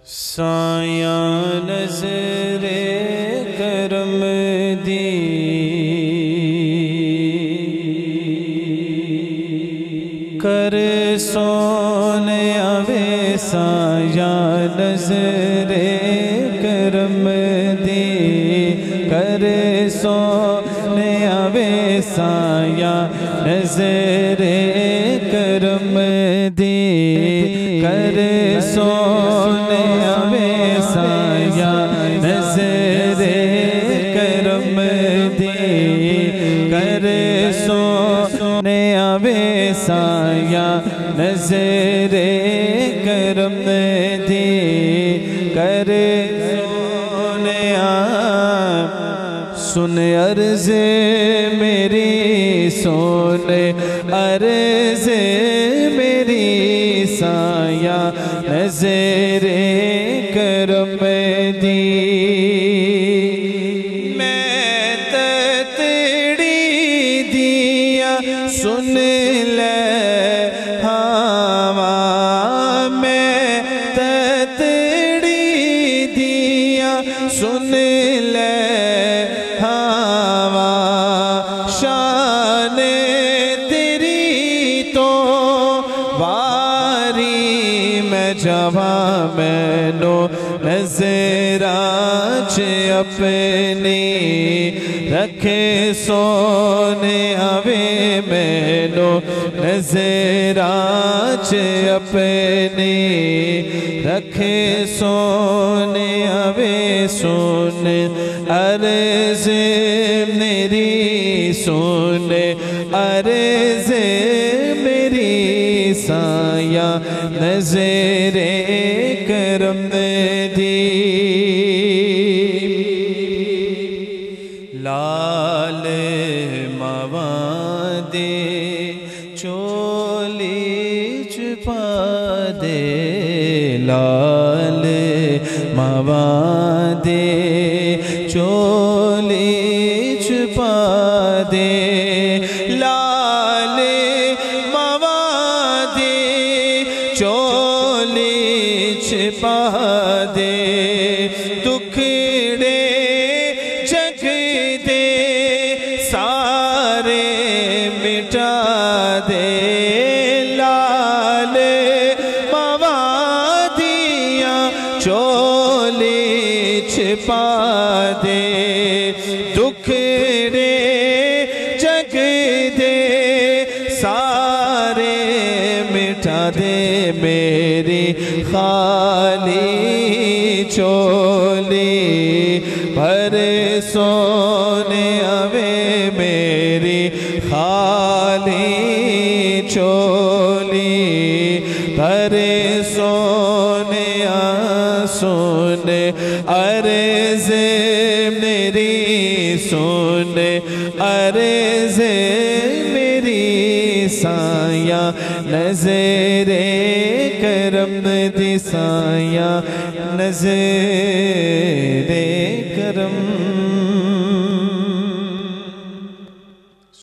साया नज़रे करम दी कर सोने आवे साया नज़रे करम दी कर सोने आवे साया नज़रे करम दी कर सोने आवे साया नज़रे करम दी कर सोने आवे साया नज़रे करम दी कर सोने सुन अर्ज़ मेरी सुन अर्ज़ मेरी साया नज़रे करम दी मैं ततड़ी दिया सुन ले हवा मैं ततड़ी दिया सुन ले हवा शान तेरी तो वारी मैं जवा मैनो नज़राच अपनी रखे सोने आवे मैनो नज़राच अपनी रखे सोने आवे सुन अर्ज़ मेरी सुन अर्ज़ मेरी साया नज़रे करम दी लाल मावा दे चोली छुपा दे लाल मावा दे चोली छुपा दे लाल मावा दे चोली छुपा दे दुखड़े जग दे सारे मिटा दे लाल मावा दिया चोली छिपा दे दुखड़े जग दे सारे मिटा दे मेरी खाली चोली भर सोने आवे मेरी खाली चोली भर सोने सुन अर्ज़ मेरी सुन अर्ज़ मेरी साया नज़रे करम दी साया नज़रे करम